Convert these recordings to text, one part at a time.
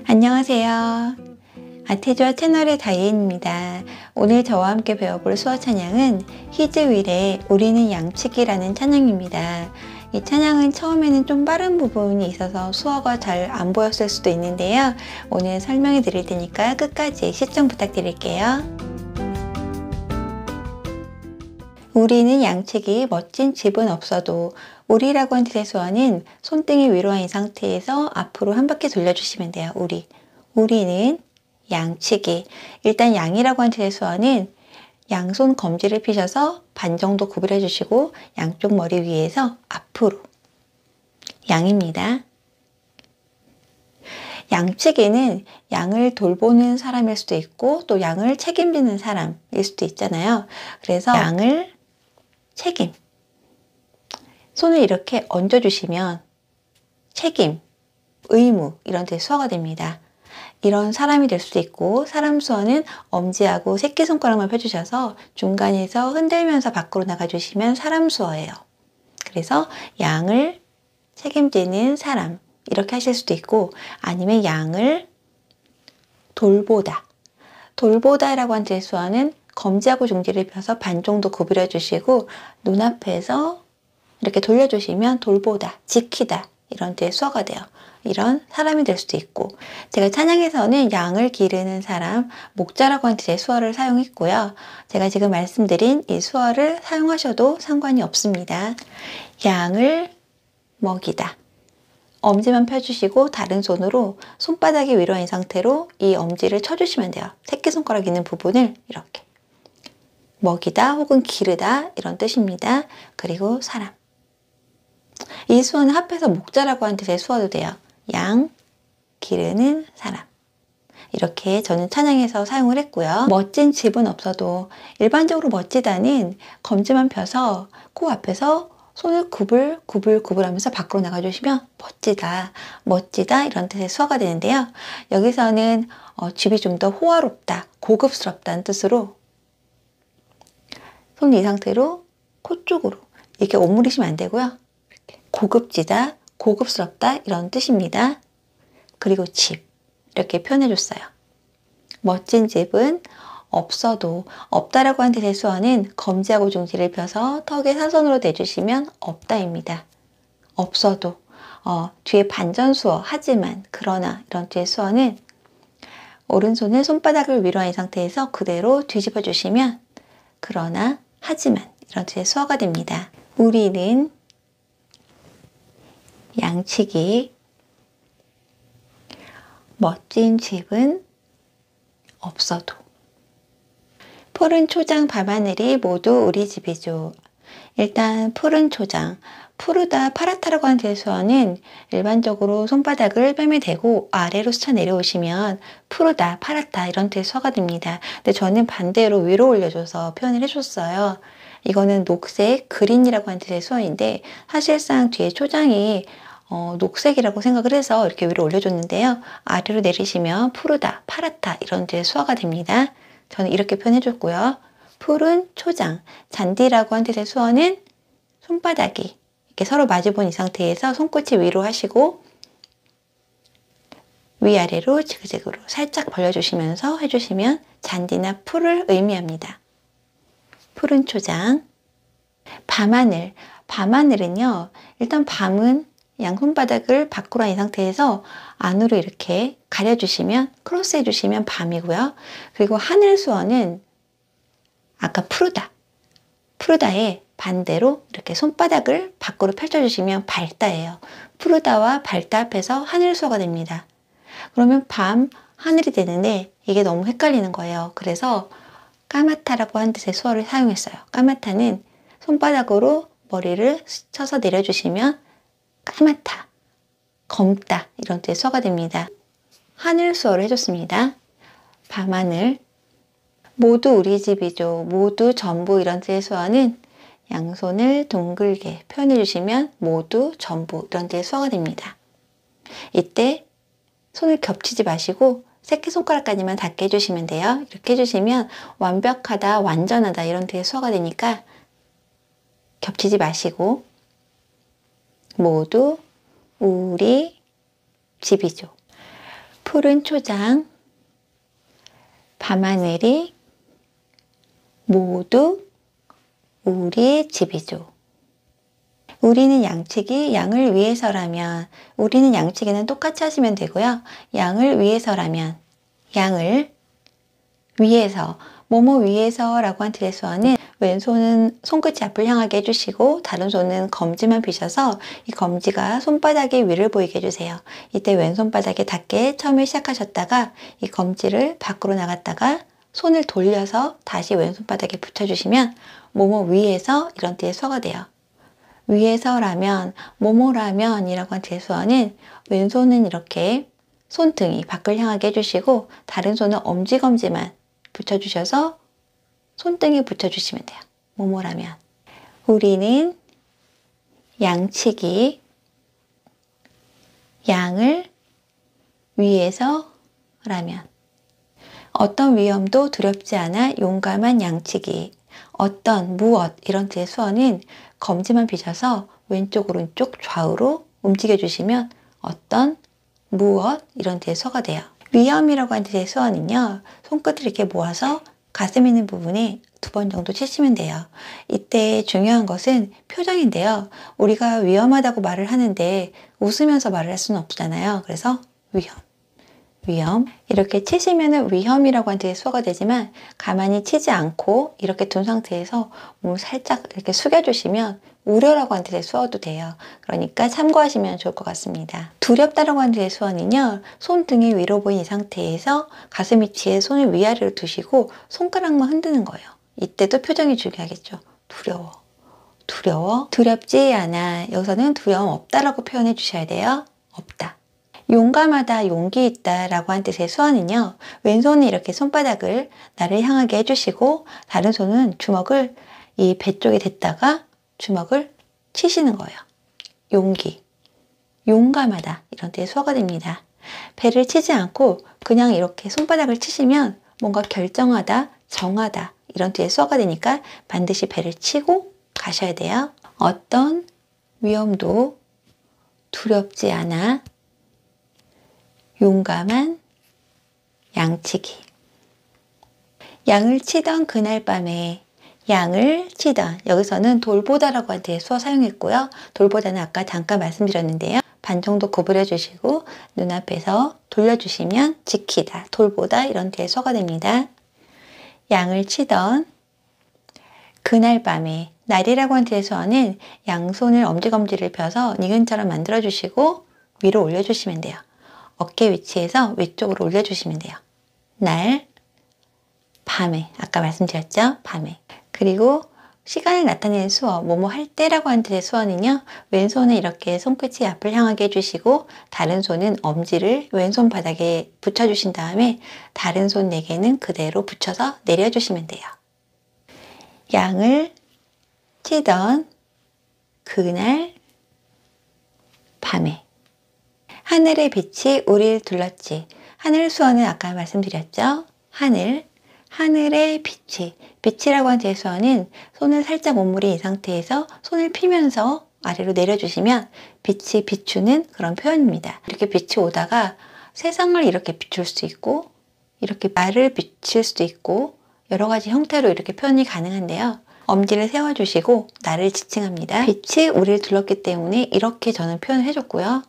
안녕하세요. 아태주와 채널의 다이앤입니다. 오늘 저와 함께 배워볼 수어 찬양은 히즈윌의 우리는 양치기라는 찬양입니다. 이 찬양은 처음에는 좀 빠른 부분이 있어서 수어가 잘 안 보였을 수도 있는데요. 오늘 설명해 드릴 테니까 끝까지 시청 부탁드릴게요. 우리는 양치기 멋진 집은 없어도 우리라고 한 뜻의 수어는 손등이 위로 한 이 상태에서 앞으로 한 바퀴 돌려주시면 돼요. 우리는 양치기. 일단 양이라고 한 뜻의 수어는 양손 검지를 펴셔서 반 정도 구부려 주시고 양쪽 머리 위에서 앞으로 양입니다. 양치기는 양을 돌보는 사람일 수도 있고 또 양을 책임지는 사람일 수도 있잖아요. 그래서 양을 책임. 손을 이렇게 얹어주시면 책임, 의무 이런 뜻의 수어가 됩니다. 이런 사람이 될 수도 있고 사람 수어는 엄지하고 새끼손가락만 펴주셔서 중간에서 흔들면서 밖으로 나가주시면 사람 수어예요. 그래서 양을 책임지는 사람 이렇게 하실 수도 있고 아니면 양을 돌보다. 돌보다라고 한 뜻의 수어는 검지하고 중지를 펴서 반 정도 구부려 주시고 눈앞에서 이렇게 돌려주시면 돌보다, 지키다 이런 뜻의 수어가 돼요. 이런 사람이 될 수도 있고 제가 찬양에서는 양을 기르는 사람, 목자라고 하는 뜻의 수어를 사용했고요. 제가 지금 말씀드린 이 수어를 사용하셔도 상관이 없습니다. 양을 먹이다. 엄지만 펴주시고 다른 손으로 손바닥이 위로 한 상태로 이 엄지를 쳐주시면 돼요. 새끼손가락 있는 부분을 이렇게 먹이다 혹은 기르다 이런 뜻입니다. 그리고 사람. 이 수어는 합해서 목자라고 하는 뜻의 수어도 돼요. 양, 기르는 사람. 이렇게 저는 찬양에서 사용을 했고요. 멋진 집은 없어도 일반적으로 멋지다는 검지만 펴서 코 앞에서 손을 구불구불 하면서 밖으로 나가주시면 멋지다, 멋지다 이런 뜻의 수어가 되는데요. 여기서는 집이 좀 더 호화롭다, 고급스럽다는 뜻으로 손 이 상태로 코 쪽으로 이렇게 오므리시면 안 되고요. 이렇게 고급지다, 고급스럽다 이런 뜻입니다. 그리고 집 이렇게 표현해줬어요. 멋진 집은 없어도 없다라고 한 뜻의 수어는 검지하고 중지를 펴서 턱에 사선으로 대주시면 없다입니다. 없어도 뒤에 반전수어 하지만 그러나 이런 뜻의 수어는 오른손을 손바닥을 위로 한 상태에서 그대로 뒤집어 주시면 그러나 하지만 이런 뜻의 수어가 됩니다. 우리는 양치기 멋진 집은 없어도 푸른 초장 밤하늘이 모두 우리 집이죠. 일단 푸른 초장, 푸르다, 파랗다라고 하는 뜻의 수어는 일반적으로 손바닥을 뺨에 대고 아래로 스쳐 내려오시면 푸르다, 파랗다 이런 뜻의 수어가 됩니다. 근데 저는 반대로 위로 올려줘서 표현을 해줬어요. 이거는 녹색, 그린이라고 하는 뜻의 수어인데 사실상 뒤에 초장이 녹색이라고 생각을 해서 이렇게 위로 올려줬는데요. 아래로 내리시면 푸르다, 파랗다 이런 뜻의 수어가 됩니다. 저는 이렇게 표현해줬고요. 푸른 초장, 잔디라고 한 뜻의 수어는 손바닥이 이렇게 서로 마주본 이 상태에서 손끝이 위로 하시고 위아래로 지그재그로 살짝 벌려주시면서 해주시면 잔디나 풀을 의미합니다. 푸른 초장. 밤하늘. 밤하늘은요. 일단 밤은 양 손바닥을 밖으로 한 이 상태에서 안으로 이렇게 가려주시면 크로스 해주시면 밤이고요. 그리고 하늘 수어는 아까 푸르다. 푸르다의 반대로 이렇게 손바닥을 밖으로 펼쳐주시면 밝다예요. 푸르다와 밝다 합해서 하늘 수어가 됩니다. 그러면 밤, 하늘이 되는데 이게 너무 헷갈리는 거예요. 그래서 까마타라고 하는 뜻의 수어를 사용했어요. 까마타는 손바닥으로 머리를 쳐서 내려주시면 까맣다, 검다 이런 뜻의 수어가 됩니다. 하늘 수어를 해줬습니다. 밤하늘. 모두 우리 집이죠. 모두 전부 이런 뜻의 수어는 양손을 둥글게 표현해 주시면 모두 전부 이런 뜻의 수어가 됩니다. 이때 손을 겹치지 마시고 새끼손가락까지만 닿게 해주시면 돼요. 이렇게 해주시면 완벽하다, 완전하다 이런 뜻의 수어가 되니까 겹치지 마시고 모두 우리 집이죠. 푸른 초장, 밤하늘이 모두 우리 집이죠. 우리는 양치기, 양을 위해서라면, 우리는 양치기는 똑같이 하시면 되고요. 양을 위해서라면, 양을 위해서, 뭐뭐 위해서라고 한 뜻의 수어는 왼손은 손끝이 앞을 향하게 해주시고 다른 손은 검지만 펴셔서 이 검지가 손바닥의 위를 보이게 해주세요. 이때 왼손바닥에 닿게 처음에 시작하셨다가 이 검지를 밖으로 나갔다가 손을 돌려서 다시 왼손바닥에 붙여주시면 뭐뭐 위에서 이런 뜻의 수어가 돼요. 위에서라면, 뭐뭐라면 이라고 한 뜻의 수어는 왼손은 이렇게 손등이 밖을 향하게 해주시고 다른 손은 엄지검지만 붙여주셔서 손등에 붙여주시면 돼요. 뭐뭐라면. 우리는 양치기, 양을 위해서라면. 어떤 위험도 두렵지 않아 용감한 양치기. 어떤, 무엇 이런 뜻의 수어는 검지만 펴셔서 왼쪽, 오른쪽, 좌우로 움직여주시면 어떤, 무엇 이런 뜻의 수어가 돼요. 위험이라고 하는 뜻의 수어는요. 손끝을 이렇게 모아서 가슴 있는 부분에 2번 정도 치시면 돼요. 이때 중요한 것은 표정인데요. 우리가 위험하다고 말을 하는데 웃으면서 말을 할 수는 없잖아요. 그래서 위험. 이렇게 치시면은 위험이라고 하는 뜻의 수어가 되지만 가만히 치지 않고 이렇게 둔 상태에서 몸을 살짝 이렇게 숙여주시면 우려라고 하는 뜻의 수어도 돼요. 그러니까 참고하시면 좋을 것 같습니다. 두렵다라고 하는 뜻의 수어는요. 손등이 위로 보인 이 상태에서 가슴 위치에 손을 위아래로 두시고 손가락만 흔드는 거예요. 이때도 표정이 중요하겠죠. 두려워. 두렵지 않아. 여기서는 두려움 없다라고 표현해 주셔야 돼요. 없다. 용감하다, 용기 있다 라고 한 뜻의 수어는요. 왼손은 이렇게 손바닥을 나를 향하게 해주시고 다른 손은 주먹을 이 배 쪽에 댔다가 주먹을 치시는 거예요. 용기, 용감하다 이런 뜻의 수어가 됩니다. 배를 치지 않고 그냥 이렇게 손바닥을 치시면 뭔가 결정하다, 정하다 이런 뜻의 수어가 되니까 반드시 배를 치고 가셔야 돼요. 어떤 위험도 두렵지 않아 용감한 양치기. 양을 치던 그날 밤에 양을 치던 여기서는 돌보다라고 할 때 수어 사용했고요. 돌보다는 아까 잠깐 말씀드렸는데요. 반 정도 구부려 주시고 눈앞에서 돌려주시면 지키다, 돌보다 이런 뒤의 수어가 됩니다. 양을 치던 그날 밤에 날이라고 한 뒤의 수어는 양손을 엄지검지를 펴서 니은처럼 만들어 주시고 위로 올려주시면 돼요. 어깨 위치에서 위쪽으로 올려주시면 돼요. 날, 밤에, 아까 말씀드렸죠? 밤에. 그리고 시간을 나타내는 수어, 뭐뭐 할 때라고 하는 뜻의 수어는요. 왼손은 이렇게 손끝이 앞을 향하게 해주시고 다른 손은 엄지를 왼손 바닥에 붙여주신 다음에 다른 손 4개는 그대로 붙여서 내려주시면 돼요. 양을 치던 그날 밤에 하늘의 빛이 우리를 둘렀지. 하늘 수어는 아까 말씀드렸죠? 하늘의 빛이라고 하는 제 수어는 손을 살짝 오므린 이 상태에서 손을 피면서 아래로 내려주시면 빛이 비추는 그런 표현입니다. 이렇게 빛이 오다가 세상을 이렇게 비출 수 있고 이렇게 나를 비칠 수도 있고 여러 가지 형태로 이렇게 표현이 가능한데요. 엄지를 세워주시고 나를 지칭합니다. 빛이 우리를 둘렀기 때문에 이렇게 저는 표현을 해줬고요.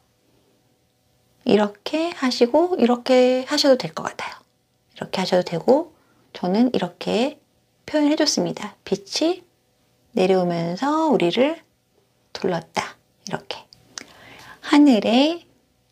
이렇게 하시고 이렇게 하셔도 될 것 같아요. 이렇게 하셔도 되고 저는 이렇게 표현해 줬습니다. 빛이 내려오면서 우리를 둘렀다. 이렇게 하늘에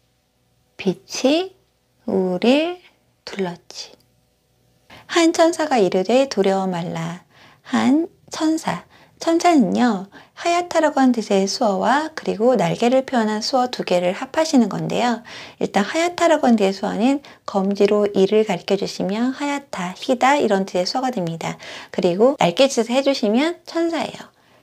빛이 우리를 둘렀지. 한 천사가 이르되 두려워 말라. 한 천사는요 하얗다라고 하는 뜻의 수어와 그리고 날개를 표현한 수어 2개를 합하시는 건데요. 일단 하얗다라고 하는 뜻의 수어는 검지로 이를 가리켜 주시면 하얗다, 희다 이런 뜻의 수어가 됩니다. 그리고 날개짓을 해주시면 천사예요.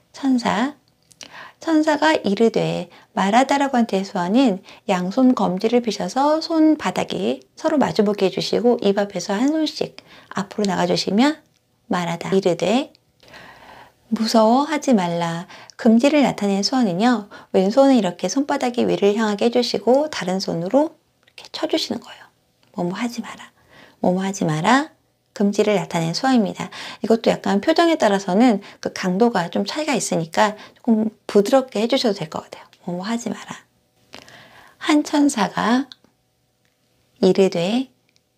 천사가 이르되 말하다라고 하는 뜻의 수어는 양손 검지를 펴셔서 손바닥이 서로 마주보게 해주시고 입 앞에서 한 손씩 앞으로 나가주시면 말하다, 이르되 무서워하지 말라. 금지를 나타내는 수어는요. 왼손은 이렇게 손바닥이 위를 향하게 해주시고 다른 손으로 이렇게 쳐주시는 거예요. 뭐뭐 하지 마라. 뭐뭐 하지 마라. 금지를 나타낸 수어입니다. 이것도 약간 표정에 따라서는 그 강도가 좀 차이가 있으니까 조금 부드럽게 해주셔도 될 것 같아요. 뭐뭐 하지 마라. 한 천사가 이르되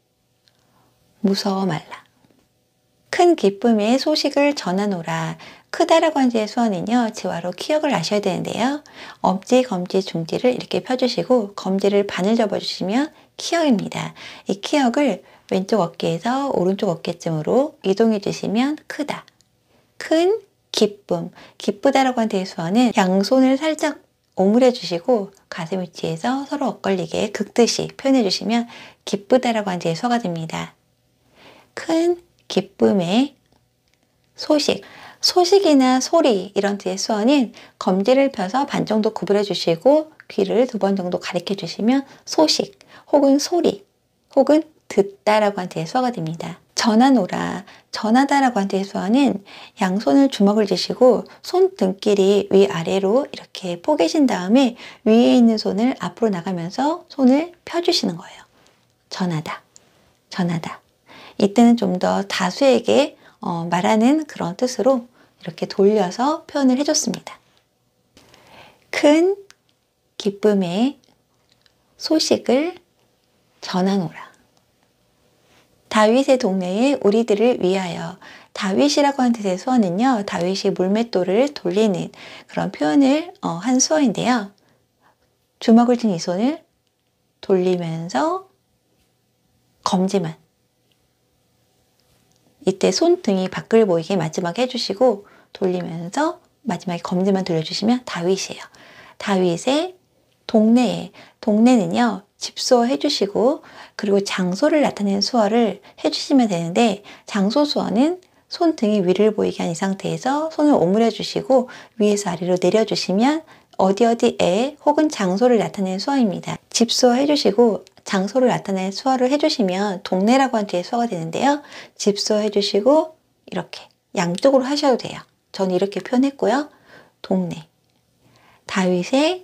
무서워 말라. 큰 기쁨의 소식을 전하노라. 크다라고 한 지의 수어는요, 지화로 키역을 아셔야 되는데요. 엄지, 검지, 중지를 이렇게 펴주시고 검지를 반을 접어주시면 키역입니다. 이 키역을 왼쪽 어깨에서 오른쪽 어깨쯤으로 이동해 주시면 크다. 큰 기쁨. 기쁘다라고 한 대수어는 양손을 살짝 오므려 주시고 가슴 위치에서 서로 엇걸리게 긋듯이 표현해 주시면 기쁘다라고 한 대수어가 됩니다. 큰 기쁨의 소식. 소식이나 소리 이런 뜻의 수어는 검지를 펴서 반 정도 구부려 주시고 귀를 2번 정도 가리켜 주시면 소식 혹은 소리 혹은 듣다라고 한 뜻의 수어가 됩니다. 전하노라. 전하다라고 한 뜻의 수어는 양손을 주먹을 쥐시고 손등끼리 위아래로 이렇게 포개신 다음에 위에 있는 손을 앞으로 나가면서 손을 펴주시는 거예요. 전하다. 전하다. 이때는 좀 더 다수에게 말하는 그런 뜻으로 이렇게 돌려서 표현을 해줬습니다. 큰 기쁨의 소식을 전하노라. 다윗의 동네에 우리들을 위하여. 다윗이라고 하는 뜻의 수어는요, 다윗이 물맷돌을 돌리는 그런 표현을 한 수어인데요. 주먹을 쥔 이 손을 돌리면서 검지만, 이때 손등이 밖을 보이게 마지막에 해주시고 돌리면서 마지막에 검지만 돌려주시면 다윗이에요. 다윗의 동네에, 동네는요 집수어 해주시고 그리고 장소를 나타내는 수어를 해주시면 되는데, 장소 수어는 손등이 위를 보이게 한 이 상태에서 손을 오므려 주시고 위에서 아래로 내려주시면 어디에 혹은 장소를 나타내는 수어입니다. 집수어 해주시고 장소를 나타내는 수어를 해주시면 동네라고 한 뒤에 수어가 되는데요. 집수어 해주시고 이렇게 양쪽으로 하셔도 돼요. 저는 이렇게 표현했고요. 동네. 다윗의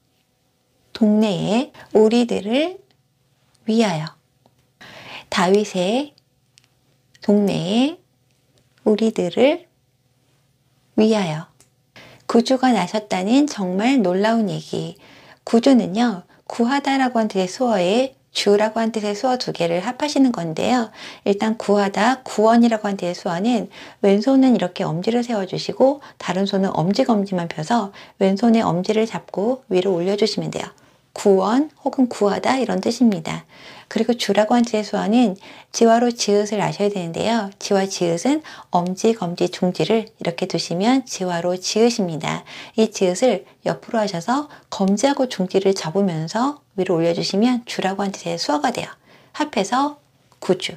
동네에 우리들을 위하여. 다윗의 동네에 우리들을 위하여. 구주가 나셨다는 정말 놀라운 얘기. 구주는요, 구하다라고 한 뜻의 수어에 주라고 한 뜻의 수어 2개를 합하시는 건데요. 일단 구하다, 구원이라고 한 뜻의 수어는 왼손은 이렇게 엄지를 세워주시고 다른 손은 엄지검지만 펴서 왼손에 엄지를 잡고 위로 올려주시면 돼요. 구원 혹은 구하다 이런 뜻입니다. 그리고 주라고 한 뜻의 수어는 지화로 지읒을 아셔야 되는데요. 지와 지읒은 엄지, 검지, 중지를 이렇게 두시면 지화로 지읒입니다. 이 지읒을 옆으로 하셔서 검지하고 중지를 접으면서 위로 올려주시면 주라고 한 뜻의 수어가 돼요. 합해서 구주.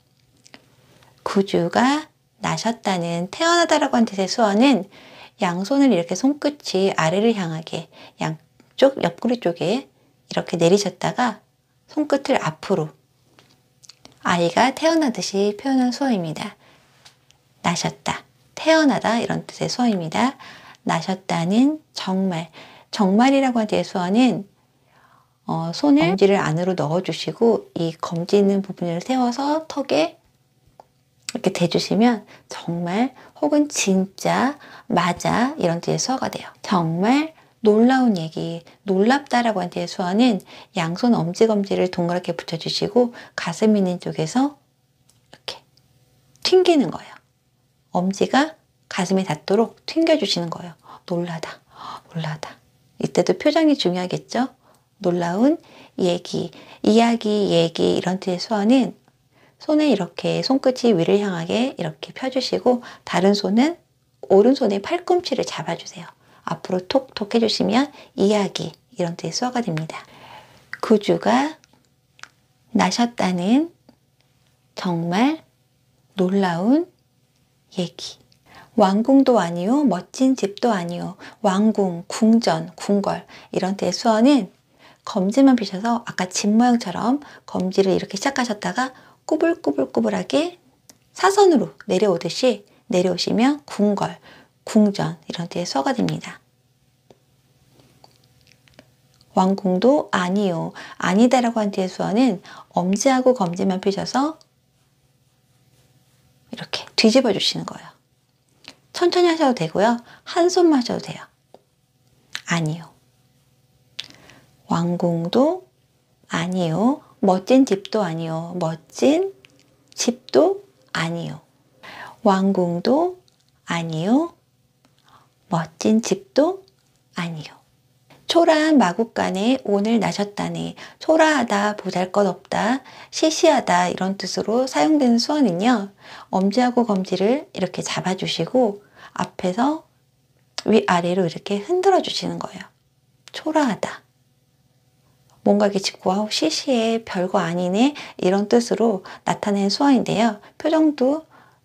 구주가 나셨다는, 태어나다라고 한 뜻의 수어는 양손을 이렇게 손끝이 아래를 향하게 양쪽 옆구리 쪽에 이렇게 내리셨다가 손끝을 앞으로, 아이가 태어나듯이 표현한 수어입니다. 나셨다, 태어나다 이런 뜻의 수어입니다. 나셨다는 정말. 정말이라고 하는 뜻의 수어는 손을 검지를 안으로 넣어주시고 이 검지 있는 부분을 세워서 턱에 이렇게 대주시면 정말 혹은 진짜, 맞아 이런 뜻의 수어가 돼요. 정말 놀라운 얘기, 놀랍다라고 하는 뜻의 수어는 양손 엄지검지를 동그랗게 붙여주시고 가슴 있는 쪽에서 이렇게 튕기는 거예요. 엄지가 가슴에 닿도록 튕겨주시는 거예요. 놀라다, 놀라다. 이때도 표정이 중요하겠죠? 놀라운 얘기, 이야기, 얘기 이런 뜻의 수어는 손에 이렇게 손끝이 위를 향하게 이렇게 펴주시고 다른 손은 오른손의 팔꿈치를 잡아주세요. 앞으로 톡톡 해주시면 이야기 이런 뜻의 수어가 됩니다. 구주가 나셨다는 정말 놀라운 얘기. 왕궁도 아니요, 멋진 집도 아니요. 왕궁, 궁전, 궁궐 이런 뜻의 수어는 검지만 피셔서 아까 집 모양처럼 검지를 이렇게 시작하셨다가 꾸불꾸불꾸불하게 사선으로 내려오듯이 내려오시면 궁궐, 궁전 이런 뜻의 수어가 됩니다. 왕궁도 아니요. 아니다라고 한 뒤의 수어는 엄지하고 검지만 펴셔서 이렇게 뒤집어 주시는 거예요. 천천히 하셔도 되고요. 한 손만 하셔도 돼요. 아니요. 왕궁도 아니요. 멋진 집도 아니요. 멋진 집도 아니요. 왕궁도 아니요. 멋진 집도 아니요. 초라한 마국간에 오늘 나셨다네. 초라하다, 보잘것없다, 시시하다 이런 뜻으로 사용되는 수어는요. 엄지하고 검지를 이렇게 잡아주시고 앞에서 위아래로 이렇게 흔들어 주시는 거예요. 초라하다. 뭔가 이렇게 짚고 시시해, 별거 아니네 이런 뜻으로 나타낸 수어인데요. 표정도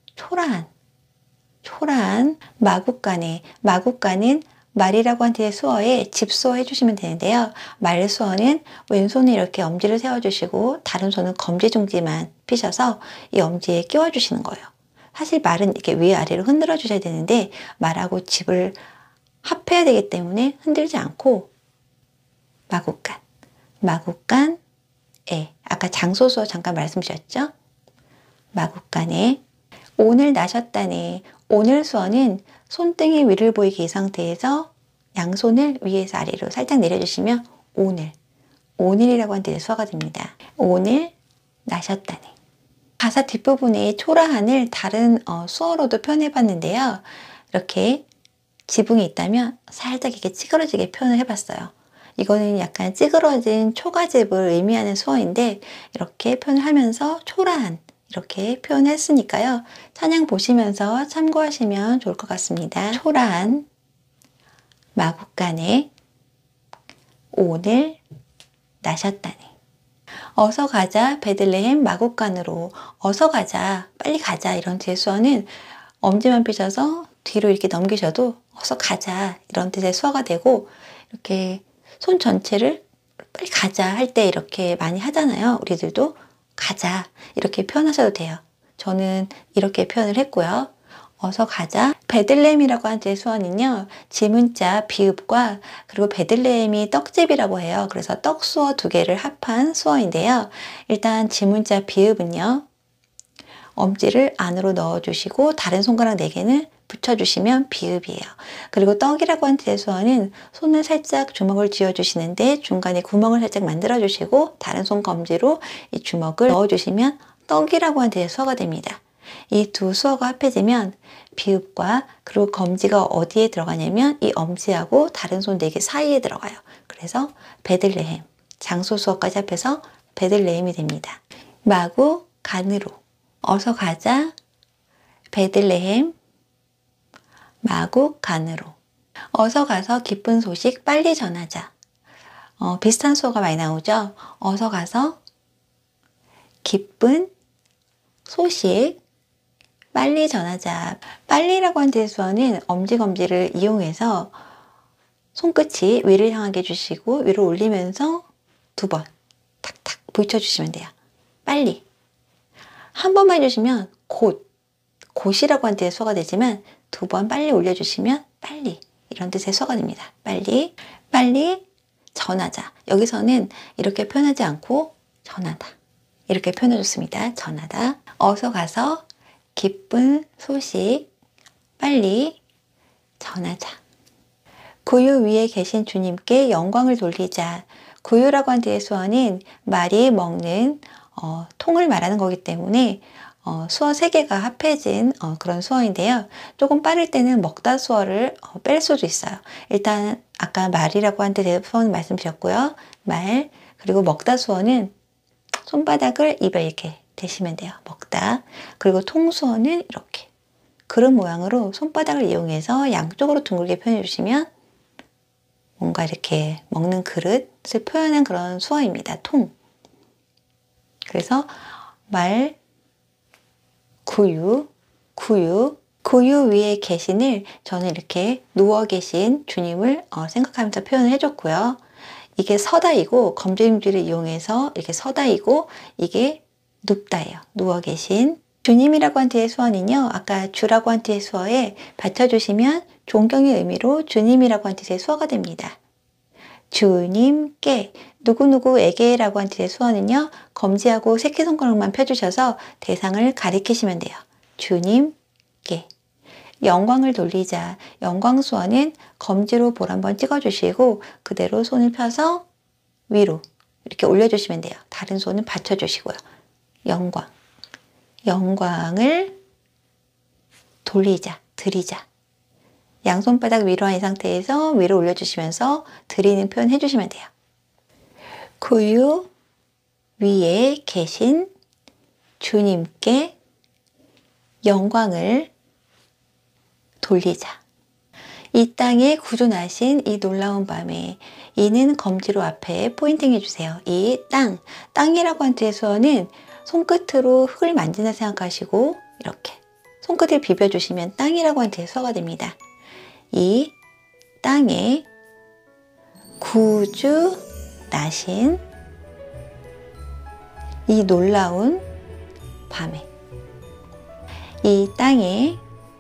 초라한 마국간에, 마국간은 말이라고 한 뒤에 수어에 집수어 해주시면 되는데요. 말 수어는 왼손에 이렇게 엄지를 세워주시고 다른 손은 검지 중지만 피셔서 이 엄지에 끼워주시는 거예요. 사실 말은 이렇게 위아래로 흔들어 주셔야 되는데 말하고 집을 합해야 되기 때문에 흔들지 않고 마국간에, 아까 장소 수어 잠깐 말씀 주셨죠? 마국간에 오늘 나셨다네. 오늘 수어는 손등이 위를 보이게 이 상태에서 양손을 위에서 아래로 살짝 내려주시면 오늘이라고 하는 뜻의 수어가 됩니다. 오늘 나셨다네. 가사 뒷부분에 초라한을 다른 수어로도 표현해 봤는데요. 이렇게 지붕이 있다면 살짝 이렇게 찌그러지게 표현을 해봤어요. 이거는 약간 찌그러진 초가집을 의미하는 수어인데 이렇게 표현을 하면서 초라한 이렇게 표현했으니까요. 찬양 보시면서 참고하시면 좋을 것 같습니다. 초라한 마국간에 오늘 나셨다네. 어서 가자 베들레헴 마국간으로. 어서 가자, 빨리 가자 이런 뒤의 수어는 엄지만 펴셔서 뒤로 이렇게 넘기셔도 어서 가자 이런 뜻의 수어가 되고 이렇게 손 전체를 빨리 가자 할 때 이렇게 많이 하잖아요. 우리들도 가자 이렇게 표현하셔도 돼요. 저는 이렇게 표현을 했고요. 어서 가자. 베들레헴이라고 하는 제 수어는요. 지문자 비읍과 그리고 베들레헴이 떡집이라고 해요. 그래서 떡수어 두 개를 합한 수어인데요. 일단 지문자 비읍은요. 엄지를 안으로 넣어주시고 다른 손가락 4개는 붙여주시면 비읍이에요. 그리고 떡이라고 하는 제 수어는 손을 살짝 주먹을 쥐어주시는데 중간에 구멍을 살짝 만들어주시고 다른 손 검지로 이 주먹을 넣어주시면 떡이라고 하는 제 수어가 됩니다. 이 두 수어가 합해지면 비읍과 그리고 검지가 어디에 들어가냐면 이 엄지하고 다른 손 4개 사이에 들어가요. 그래서 베들레헴, 장소 수어까지 합해서 베들레헴이 됩니다. 마국간으로. 어서 가자 베들레헴 마국간으로. 어서 가서 기쁜 소식 빨리 전하자. 비슷한 수어가 많이 나오죠. 어서 가서 기쁜 소식 빨리 전하자. 빨리라고 하는 대수어는 엄지 검지를 이용해서 손끝이 위를 향하게 해주시고 위로 올리면서 2번 탁탁 붙여주시면 돼요. 빨리. 한 번만 해주시면 곧이라고 하는 뜻의 수어가 되지만 2번 빨리 올려주시면 빨리 이런 뜻의 수어가 됩니다. 빨리 전하자. 여기서는 이렇게 표현하지 않고 전하다 이렇게 표현해줬습니다. 전하다. 어서 가서 기쁜 소식 빨리 전하자. 구유 위에 계신 주님께 영광을 돌리자. 구유라고 하는 뒤의 수어는 말이 먹는 통을 말하는 거기 때문에 수어 3개가 합해진 그런 수어인데요. 조금 빠를 때는 먹다 수어를 뺄 수도 있어요. 일단 아까 말이라고 한 뜻의 수어는 말씀드렸고요. 말 그리고 먹다 수어는 손바닥을 입에 이렇게 대시면 돼요. 먹다. 그리고 통수어는 이렇게 그릇 모양으로 손바닥을 이용해서 양쪽으로 둥글게 표현해 주시면 뭔가 이렇게 먹는 그릇을 표현한 그런 수어입니다. 통. 그래서 말 구유 위에 계신을 저는 이렇게 누워 계신 주님을 생각하면서 표현을 해줬고요. 이게 서다이고 검지임지를 이용해서 이렇게 서다이고 이게 눕다예요. 누워 계신 주님이라고 한 뒤의 수어는요. 아까 주라고 한 뒤의 수어에 받쳐주시면 존경의 의미로 주님이라고 한 뜻의 수어가 됩니다. 주님께. 누구누구에게라고 한 뜻의 수어는요, 검지하고 새끼손가락만 펴주셔서 대상을 가리키시면 돼요. 주님께. 영광을 돌리자. 영광 수어는 검지로 볼 한번 찍어주시고 그대로 손을 펴서 위로 이렇게 올려주시면 돼요. 다른 손은 받쳐주시고요. 영광. 영광을 돌리자, 드리자. 양손바닥 위로 한 이 상태에서 위로 올려주시면서 드리는 표현 해주시면 돼요. 구유 위에 계신 주님께 영광을 돌리자. 이 땅에 구주나신 이 놀라운 밤에, 이는 검지로 앞에 포인팅 해주세요. 이 땅, 땅이라고 한 뜻의 수어는 손끝으로 흙을 만진다 생각하시고 이렇게 손끝을 비벼주시면 땅이라고 한 뜻의 수어가 됩니다. 이 땅에 구주 나신 이 놀라운 밤에, 이 땅에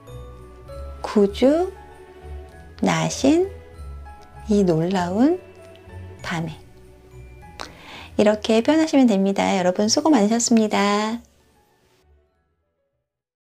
구주 나신 이 놀라운 밤에. 이렇게 표현하시면 됩니다. 여러분 수고 많으셨습니다.